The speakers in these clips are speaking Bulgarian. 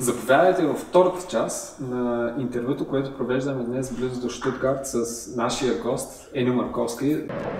Заповядайте във втората част на интервюто, което провеждаме днес близо до Щутгарт с нашия гост Енио Марковски.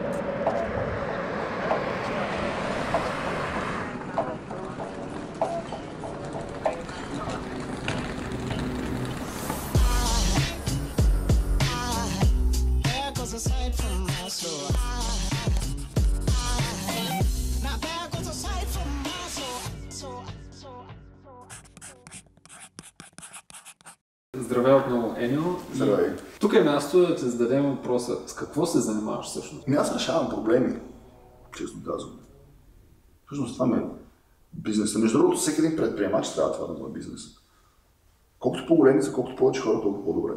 Здравей отново, Енио. Здравей. Тук е място да ти зададем въпроса: с какво се занимаваш всъщност? Аз решавам проблеми, честно казвам. Всъщност това е бизнеса. Между другото, всеки един предприемач трябва това да бъде бизнес. Колкото по-големи са, колкото повече хора, толкова по-добре.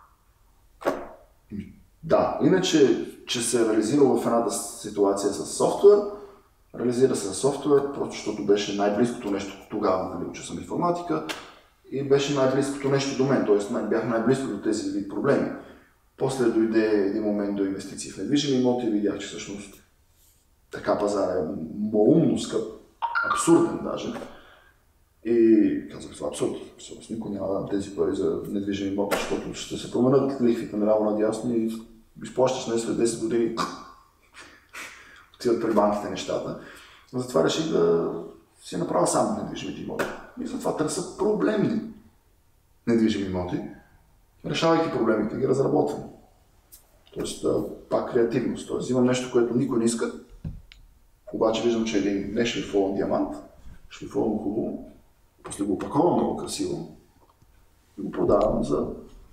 Да, иначе, че се е реализирал в едната ситуация с софтуер, реализира се софтуер, просто защото беше най-близкото нещо тогава, нали, уча съм информатика, и беше най-близкото нещо до мен, т.е. бях най-близко до тези вид проблеми. После дойде един момент до инвестиции в недвижими имоти и видях, че всъщност така пазар е малумно скъп, абсурден даже. И казах, това е абсурд. Никой няма да дам тези пари за недвижими имоти, защото ще се променят лихвите наляво надясно и изплащаш не след 10 години отиват при банките нещата. Затова реших да си направя сам недвижимите имоти. И затова търся проблемни недвижими имоти. Решавайки проблемите, ги разработвам. Тоест, пак креативност. Тоест, взимам нещо, което никой не иска, обаче виждам, че един не шлифован диамант, шлифован хубаво, после го опаковам много красиво и го продавам за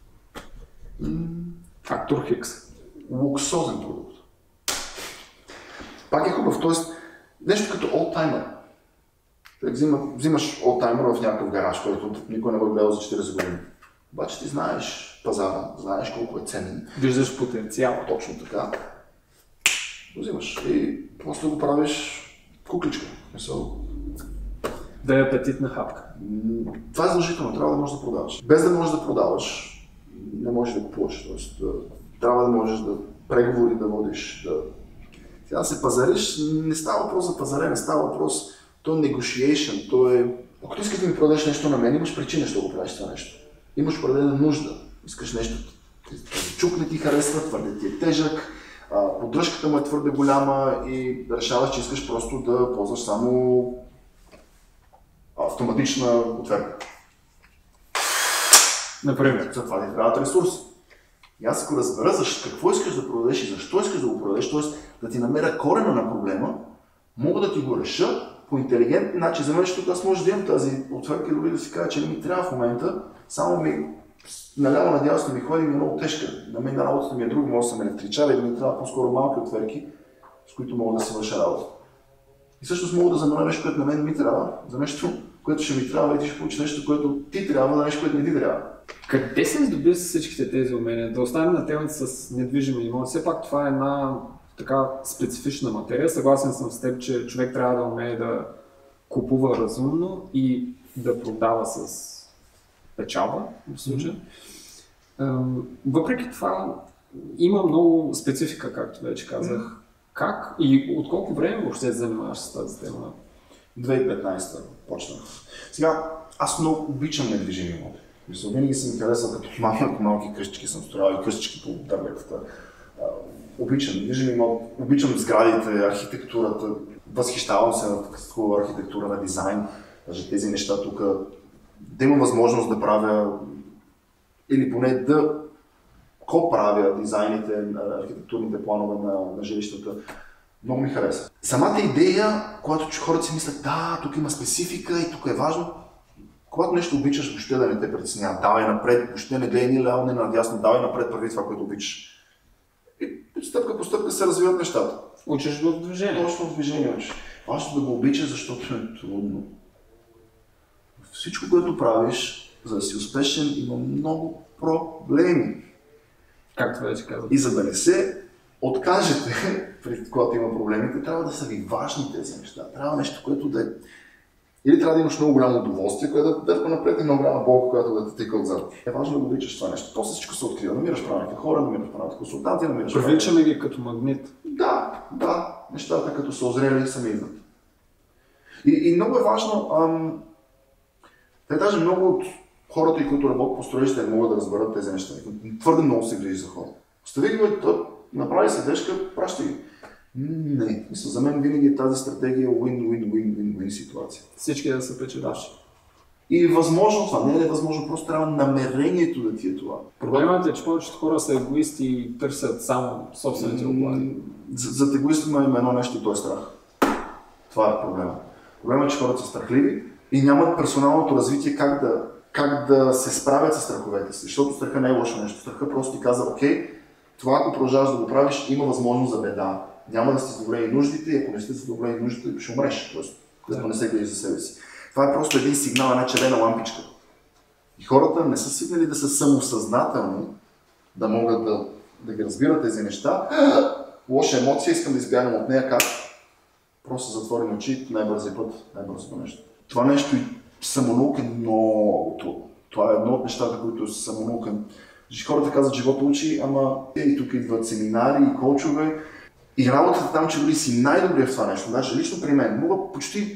Фактор Хикс. луксозен продукт. Пак е хубав, т.е. нещо като олдтаймер. Взимаш олдтаймер в някакъв гараж, който никой не го е гледал за 40 години. Обаче ти знаеш пазара, знаеш колко е ценен. Виждаш потенциал. Точно така. Го взимаш и после го правиш кукличка. Да е апетитна хапка. Това е задължително, трябва да можеш да продаваш. Без да можеш да продаваш, не можеш да купуваш. Тоест, трябва да можеш да преговори да водиш. Сега да се пазариш, не става въпрос за пазарене, става въпрос, то е negotiation, то е... Ако ти искаш да ми продадеш нещо на мен, имаш причина, защо го правиш това нещо. Имаш определена нужда. Искаш нещо, този чук не ти харесва, твърде ти е тежък, поддръжката му е твърде голяма и решаваш, че искаш просто да ползваш само автоматична отверка. Например. За това ти трябват ресурси. И аз ако разбера какво искаш да продадеш и защо искаш да го продадеш, т.е. да ти намеря корена на проблема, мога да ти го реша по интелигентен начин. За мен, защото аз може да имам тази отверка и дори да си кажа, че не ми трябва в момента, само ми наляво надясно ми ходи и ми е много тежка. На мен работата ми е друга, може да съм електричар и да ми трябва по-скоро малки отверки, с които мога да си върша работа. И всъщност мога да заменя нещо, което на мен ми трябва, за нещо, което ще ми трябва и ти ще получиш нещо, което ти трябва, за нещо, което не ти трябва. Къде се здоби с всичките тези умения? Да останем на темата с недвижими имоти. Все пак това е една така специфична материя. Съгласен съм с теб, че човек трябва да умее да купува разумно и да продава с печалба в случая. Въпреки това има много специфика, както вече казах. Как и от колко време въобще се занимаваш с тази тема? 2015 почнах. Сега, аз много обичам недвижими имоти. Винаги съм ми харесал като малки къщички съм строял и къщички по дърветата. Обичам недвижими имоти, обичам сградите, архитектурата, възхищавам се на хубава архитектура, на дизайн. Даже тези неща тук, да имам възможност да правя или поне да правя дизайните, архитектурните планове на жилищата. Много ми хареса. Самата идея, когато хората си мислят, да, тук има специфика и тук е важно, когато нещо обичаш, въобще да не те притеснява, давай напред, въобще не гледай ни ляво, не надясно, давай напред, прави това, което обичаш. И стъпка по стъпка се развиват нещата. Учиш го в движение. Точно в движение учиш. Важно да го обичаш, защото е трудно. Всичко, което правиш, за да си успешен, има много проблеми. Както вече казах. И за да не се откажете, когато има проблемите, трябва да са ви важни тези неща. Трябва нещо, което да е... Или трябва да имаш много голямо удоволствие, което да те дърпа напред и много голяма болка, която да те тика отзад. Е важно да го обичаш това нещо. После всичко се открива. Намираш правилните хора, намираш правилните консултанти, намираш... Привличаме ги като магнит. Да. Нещата като са озрели сами идват. И много е важно Те даже много от хората, които работят по строежите, не могат да разберат тези неща. Твърде много се грижи за хора. Остави ги, направи се грешка, пращай ги. Не, за мен винаги е тази стратегия win-win-win-win ситуация. Всички да са печеливши. И е възможно това, не е възможно, просто трябва намерението да ти е това. Проблемът е, че повечето хора са егоисти и търсят само собствените облаги. Зад егоистите има едно нещо и то е страх. Това е проблема. Проблемът е, че хората са страхливи и нямат персоналното развитие как да се справят с страховете си. Защото страха не е лошо нещо. Страха просто ти казва, окей, това ако продължаваш да го правиш, има възможност за беда. Няма да сте задоволени нуждите и ако не сте задоволени нуждите, ще умреш. Тоест, като не се грижи за себе си. Това е просто един сигнал, една червена лампичка. И хората не са свикнали да са самосъзнателни, да могат да ги разбират тези неща. Лоша емоция, искам да избягам от нея, как? Просто затворим очи, най-бързи път, най-бързото нещо. Това нещо и самонаука е много трудно. Това е едно от нещата, които са самонаука. Хората казват, живота учи, ама и тук идват семинари и коучове. И работата там, че дори си най-добрия в това нещо. Даже лично при мен мога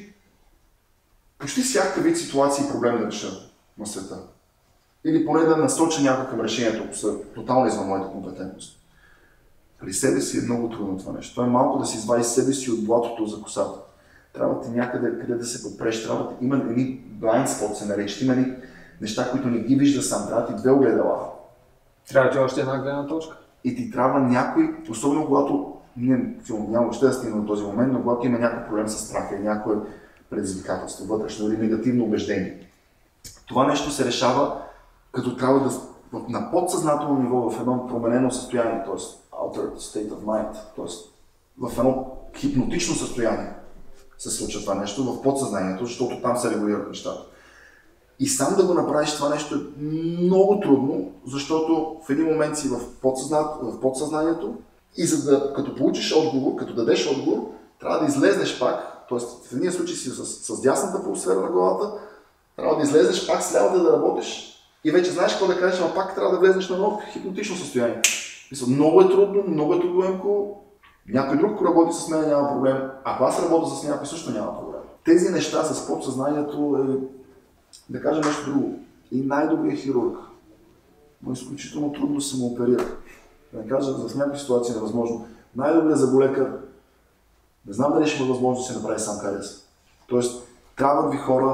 почти всякакъв вид ситуации и проблеми да реша на света. Или поне да насоча някой към решението, ако са тотално извън моята компетентност. При себе си е много трудно това нещо. Това е малко да си извадиш себе си от блатото за косата. Трябва ти някъде къде да се подпреш, трябва да има едни blind spots, се наричат, има едни неща, които не ги вижда сам, трябва ти две огледала. Трябва ти още една гледна точка. И ти трябва някой, особено когато, няма още да стигна до този момент, но когато има някакъв проблем с страха или някое предизвикателство, вътрешно или негативно убеждение. Това нещо се решава, като трябва да на подсъзнателно ниво в едно променено състояние, т.е. altered state of mind, т.е. в едно хипнотично състояние се случва това нещо в подсъзнанието, защото там се регулират нещата. И сам да го направиш това нещо е много трудно, защото в един момент си в подсъзнанието и като получиш отговор, като дадеш отговор, трябва да излезнеш пак, т.е. в едния случай си с дясната полусфера на главата, трябва да излезеш пак с лявата да работиш и вече знаеш какво да кажеш, но пак трябва да влезеш на ново хипнотично състояние. Много е трудно, много е трудоемко. Някой друг, ако работи с мен, няма проблем. Ако аз работя с някой, също няма проблем. Тези неща с подсъзнанието е, да кажа нещо друго. И най-добрият хирург, но изключително трудно да се му оперира. Да кажа, в някакви ситуации е невъзможно. Най-добрият заболекар, не знам дали ще има възможност да се направи сам кариес. Тоест, трябват ви хора,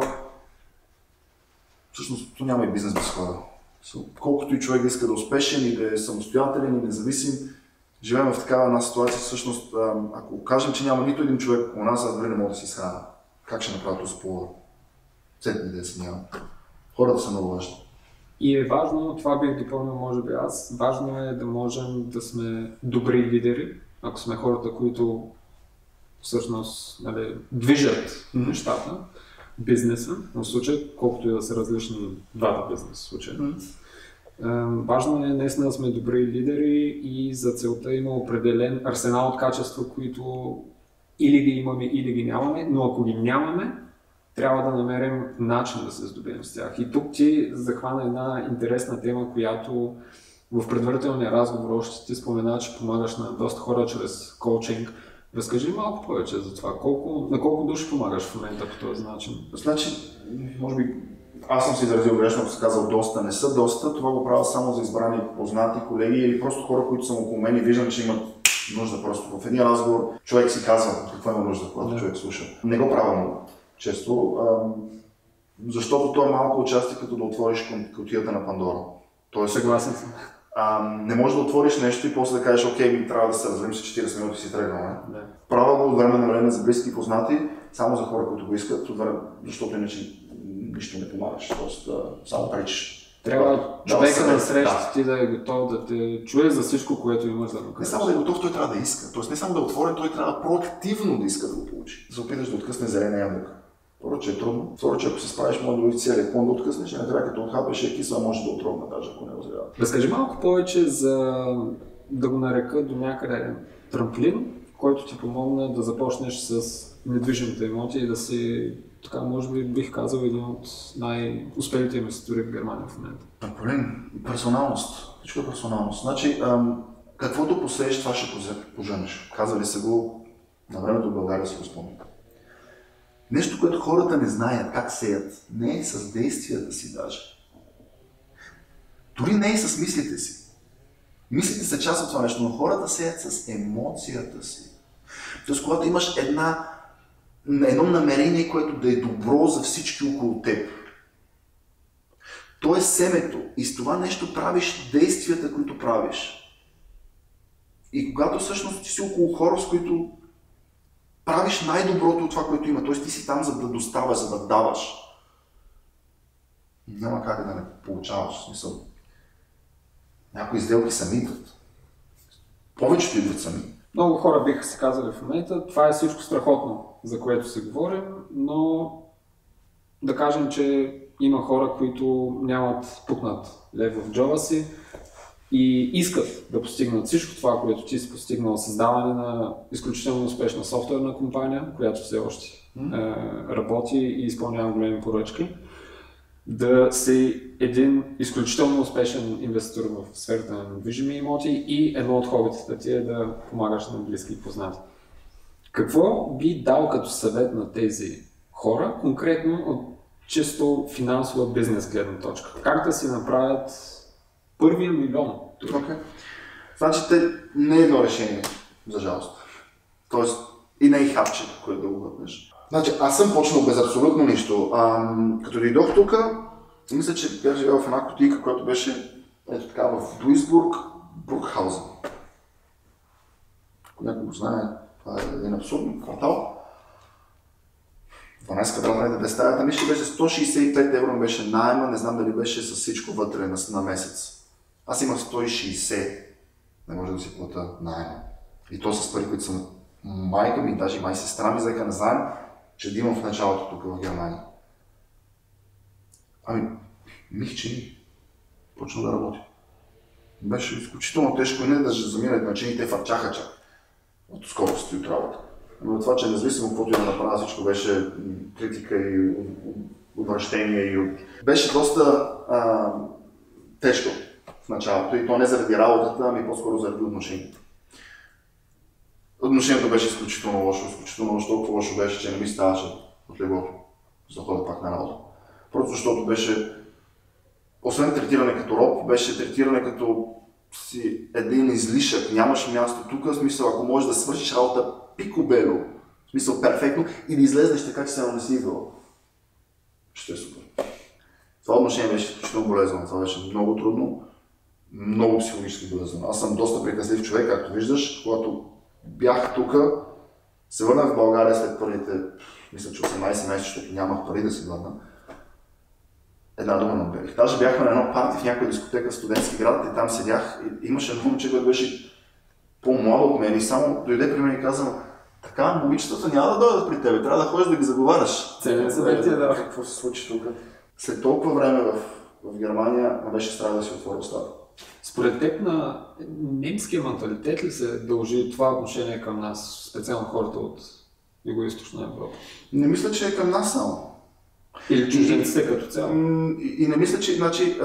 всъщност то няма и бизнес без хора. Колкото и човек да иска да е успешен и да е самостоятелен и независим, живеем в такава една ситуация, всъщност, ако кажем, че няма нито един човек около нас, аз дори не мога да си изхраня. Как ще направя този по цетни да се няма? Хората са много важни. И е важно, това бих допълнил, може би аз, важно е да можем да сме добри лидери, ако сме хората, които всъщност движат нещата, бизнеса, в случая, колкото и да са различни двата бизнеса случая. Важно е наистина да сме добри лидери и за целта има определен арсенал от качества, които или ги имаме, или ги нямаме, но ако ги нямаме, трябва да намерим начин да се здобием с тях. И тук ти захвана една интересна тема, която в предварителния разговор още ти спомена, че помагаш на доста хора чрез коучинг. Разкажи малко повече за това. На колко души помагаш в момента по този начин? Значи, може би, аз съм се изразил грешно, ако се казал доста, не са доста. Това го правя само за избрани познати колеги или просто хора, които са около мен и виждам, че имат нужда просто. В един разговор човек си казва какво има нужда, когато човек слуша. Не го правя много често, защото то е малко участие, като да отвориш кутията на Пандора. Съгласен съм. Не можеш да отвориш нещо и после да кажеш, окей, трябва да се разделим с 40 минути и си тръгваме. Правя го от време на време за близки и познати, само за хора, които го искат, защото иначе нищо не помагаш, т.е. само пречиш. Трябва човека на среща ти да е готов да те чуе за всичко, което имаш да му кажеш. Не само да е готов, той трябва да иска. Тоест не само да е отворен, той трябва проактивно да иска да го получи. Да се опиташ да откъсне зелена ябълка. Първо, че е трудно. Второ, че ако се справиш, може да цели клон да откъснеш, и накрая като отхапеш е кисла, може да отровна даже, ако не го зрява. Разкажи малко повече за да го нарека до някъде трамплин, който ти помогна да започнеш с недвижимите имоти и да си, така може би бих казал, един от най-успелите инвеститори в Германия в момента. Трамплин, персоналност. Всичко е персоналност. Значи, каквото посееш, това ще поженеш. Казали се го на времето в България, си го спомням. Нещо, което хората не знаят как сеят. Не е с действията си даже. Дори не е с мислите си. Мислите са част от това нещо, но хората сеят с емоцията си. Тоест, когато имаш едно намерение, което да е добро за всички около теб. То е семето и с това нещо правиш действията, които правиш. И когато всъщност ти си около хора, с които правиш най-доброто от това, което има, т.е. ти си там за да доставаш, за да даваш, няма как да не получаваш. Смисъл. Някои сделки сами идват. Повечето идват сами. Много хора биха се казали в момента, това е всичко страхотно, за което се говорим, но да кажем, че има хора, които нямат пукнат лев в джоба си и искат да постигнат всичко това, което ти си постигнал, създаване на изключително успешна софтуерна компания, която все още работи и изпълнява големи поръчки, да си един изключително успешен инвеститор в сферата на недвижими имоти и едно от хобитата ти е да помагаш на близки и познати. Какво би дал като съвет на тези хора, конкретно от чисто финансова бизнес гледна точка? Как да си направят първия милион? Okay. Значи не е едно решение, за жалост. Тоест и не е хапче, което да го въпнеш. Значи аз съм почнал без абсолютно нищо. Като дойдох тук, мисля, че бях живял в една кутийка, която беше ето така в Дуисбург, Брукхаузен. Ако някой го знае, това е един абсурден квартал. 12 квадратна метра без стаята, мисля, беше 165 евро беше найема, не знам дали беше с всичко вътре на месец. Аз имах 160, не може да си плата найема. И то с пари, които са майка ми, даже и май сестра ми, заека не знаем, че да имам в началото тук в Германия. Михчени. Почна да работи. Беше изключително тежко и не да заминат начини, те фърчаха чак от скорости от работа. Но това, че независимо каквото я направя, всичко беше критика и обращение. Беше доста тежко в началото и то не заради работата, ами по-скоро заради отношението. Отношението беше изключително лошо, толкова лошо беше, че не ми ставаше от леглото, за да ходя пак на работа. Просто защото беше, освен третиране като роб, беше третиране като си един излишък, нямаш място тук, в смисъл ако можеш да свършиш работа пикобело, в смисъл перфектно и да излезнеш така, че се не си идвал. Ще е супер. Това отношение беше изключително болезнено, това беше много трудно, много психологически болезнено. Аз съм доста приказлив човек, както виждаш, когато бях тук, се върнах в България след първите, мисля, че 18 месеца, защото нямах пари да си върна. Една дума не обявих. Даже бяхме на едно парти в някоя дискотека в студентски град и там седях и имаше едно момче, което беше по-младо от мен и само дойде при мен и каза: така, момичетата няма да дойдат при тебе, трябва да ходиш да ги заговаряш. Целият съвет ти е да. Какво се случи тук? След толкова време в Германия ме беше страх да си отворя устата. Според теб на немския менталитет ли се дължи това отношение към нас, специално хората от Югоизточна Европа? Не мисля, че е към нас само. Или чужденците като цяло? И не мисля, че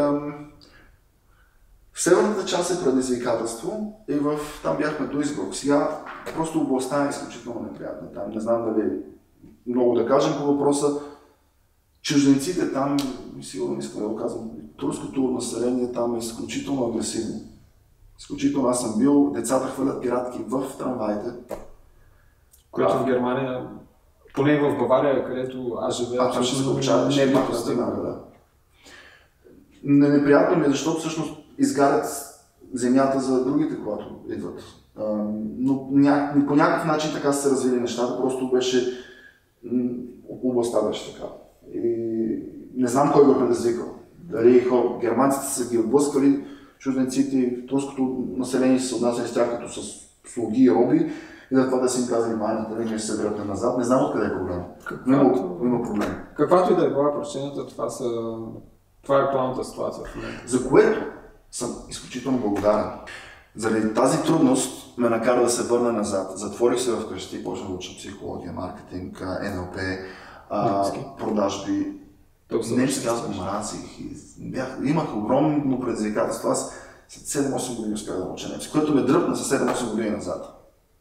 в северната част е предизвикателство и там бяхме Дуисбург. Сега просто областта е изключително неприятна. Там не знам дали много да кажем по въпроса. Чужденците там, сигурно искам да го казвам, турското население там е изключително агресивно. Изключително, аз съм бил, децата хвърлят пиратки в трамваите. Което в Германия, поне в Бавария, където аз живея, не е постигнато. Неприятно ми е, защото всъщност изгарят земята за другите, когато идват. Но по някакъв начин така се развили нещата, просто беше областта беше така. И не знам кой го предизвикал. Дали германците са ги отблъскали, чужденците, турското население се отнасяли с тях като с слуги и роби и за това да си им казали майната, да не се събират назад. Не знам откъде е проблем. Има проблем. Каквато и да е била причината, това е актуалната ситуация в момента. За което съм изключително благодарен. Заради тази трудност ме накара да се върна назад. Затворих се вкъщи и почнах да уча психология, маркетинг, НЛП, продажби. Немски аз го мразих. Имах огромно предизвикателство. Аз след 7-8 години успях да уча немски, което ме дръпна за 7-8 години назад.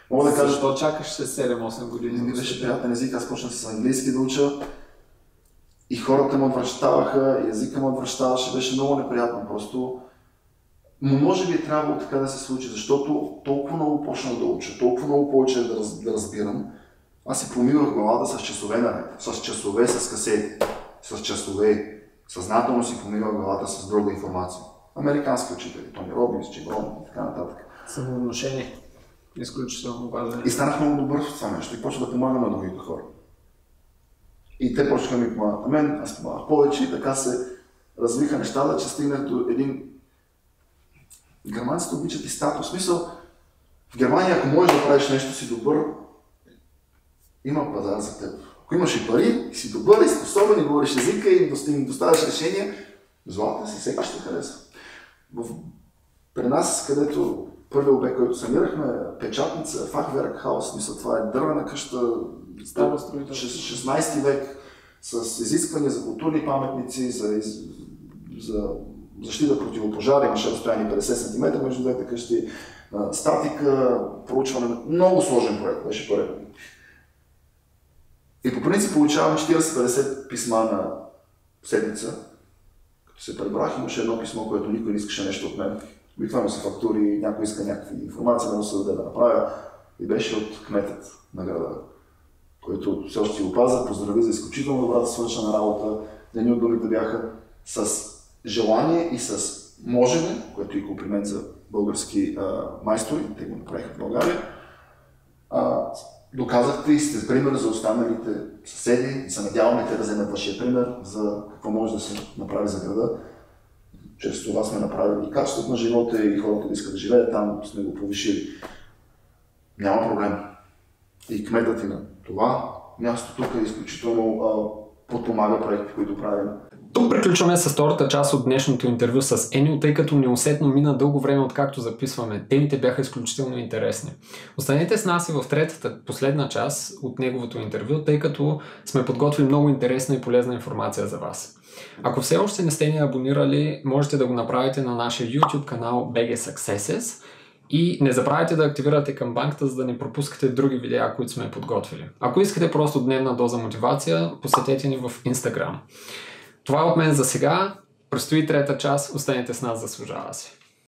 Мога да кажа, защо чакаш се 7-8 години? Не ми беше приятен език, аз почнах с английски да уча и хората ме отвръщаваха, и езика ме отвръщаваше, беше много неприятно просто. Но може би е трябвало така да се случи, защото толкова много почнах да уча, толкова много повече да разбирам. Аз си промивах главата с часове наред, с часове с касети, с часове. Съзнателно си промивах главата с друга информация. Американски учители, Тони Робинс, Джим Рон и така нататък. Самовнушение. Изключително важно. И станах много добър в това нещо и почва да помагам на другите хора. И те почнаха ми помагат на мен, аз помагах повече и така се развиха нещата, че стигнах до един... Германците обичат и статус. В смисъл, в Германия, ако можеш да правиш нещо си добър, има пазар за теб. Ако имаш и пари, и си добър, и способен, и говориш езика, и доставяш решения, злата си, всеки ще хареса. При нас, където първият обект, който санирахме, печатница, фахверк хаус, мисля, това е дървена къща, 16 век, с изисквания за културни паметници, за защита против пожари, имаше разстояние 50 см между двете къщи, статика, проучване, много сложен проект, беше първият. И по принцип получавам 40-50 писма на седмица. Като се пребрах, имаше едно писмо, което никой не искаше нещо от мен. Обикновено са фактури, някой иска някакви информация, да му се даде да направя. И беше от кметът на града, който все още го пазя, поздрави за изключително добрата свършена работа. Едни от думите бяха с желание и с можене, което е комплимент за български майстори, те го направиха в България. Доказахте и сте пример за останалите съседи и се надяваме те да вземат вашия пример за какво може да се направи за града. Чрез това сме направили и качеството на живота и хората да искат да живеят там, сме го повишили. Няма проблем. И кметът и на това място тук е изключително подпомага проекти, които правим. Тук приключваме с втората част от днешното интервю с Енио, тъй като неусетно мина дълго време откакто записваме. Темите бяха изключително интересни. Останете с нас и в третата, последна част от неговото интервю, тъй като сме подготвили много интересна и полезна информация за вас. Ако все още не сте ни абонирали, можете да го направите на нашия YouTube канал BG Successes и не забравяйте да активирате камбанката, за да не пропускате други видеа, които сме подготвили. Ако искате просто дневна доза мотивация, посетете ни в Instagram. Това е от мен за сега. Предстои трета част. Останете с нас, заслужава си.